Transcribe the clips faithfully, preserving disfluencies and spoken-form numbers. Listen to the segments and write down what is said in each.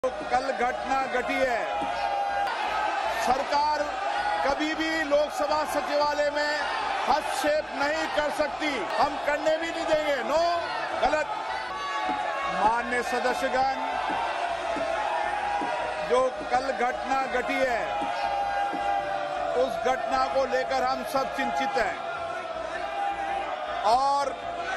कल घटना घटी है। सरकार कभी भी लोकसभा सचिवालय में हस्तक्षेप नहीं कर सकती, हम करने भी नहीं देंगे। नो, गलत। माननीय सदस्यगण, जो कल घटना घटी है उस घटना को लेकर हम सब चिंतित हैं और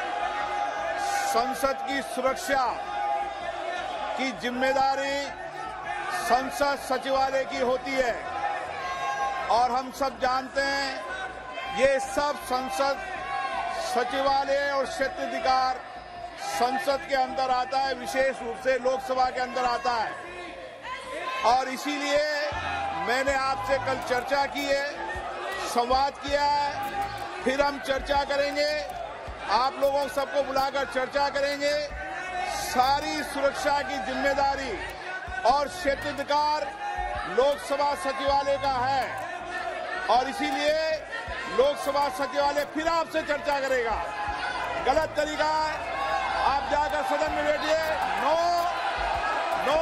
संसद की सुरक्षा की जिम्मेदारी संसद सचिवालय की होती है और हम सब जानते हैं ये सब संसद सचिवालय और क्षेत्राधिकार संसद के अंदर आता है, विशेष रूप से लोकसभा के अंदर आता है। और इसीलिए मैंने आपसे कल चर्चा की है, संवाद किया है, फिर हम चर्चा करेंगे, आप लोगों सबको बुलाकर चर्चा करेंगे। सारी सुरक्षा की जिम्मेदारी और क्षेत्राधिकार लोकसभा सचिवालय का है और इसीलिए लोकसभा सचिवालय फिर आपसे चर्चा करेगा। गलत तरीका है, आप जाकर सदन में बैठिए। No, no.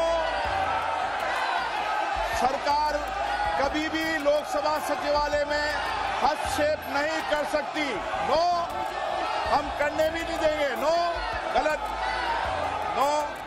सरकार कभी भी लोकसभा सचिवालय में हस्तक्षेप नहीं कर सकती। नो, हम करने भी नहीं देंगे। नो, गलत। नो।